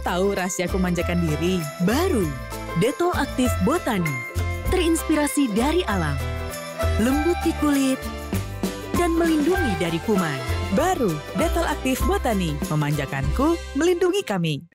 Mau tahu rahasiaku manjakan diri? Baru, Dettol Aktif Botani. Terinspirasi dari alam. Lembut di kulit dan melindungi dari kuman. Baru, Dettol Aktif Botani. Memanjakanku, melindungi kami.